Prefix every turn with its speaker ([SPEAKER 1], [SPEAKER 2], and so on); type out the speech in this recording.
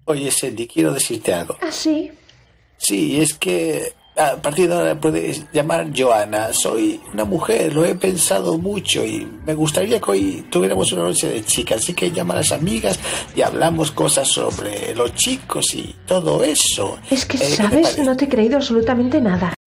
[SPEAKER 1] Oye, Sandy, quiero decirte algo.
[SPEAKER 2] ¿Ah, sí?
[SPEAKER 1] Sí, es que a partir de ahora puedes llamar Joana. Soy una mujer, lo he pensado mucho y me gustaría que hoy tuviéramos una noche de chicas. Así que llama a las amigas y hablamos cosas sobre los chicos y todo eso.
[SPEAKER 2] Es que,
[SPEAKER 1] ¿Qué te
[SPEAKER 2] ¿sabes?
[SPEAKER 1] parece?
[SPEAKER 2] No te he creído absolutamente nada.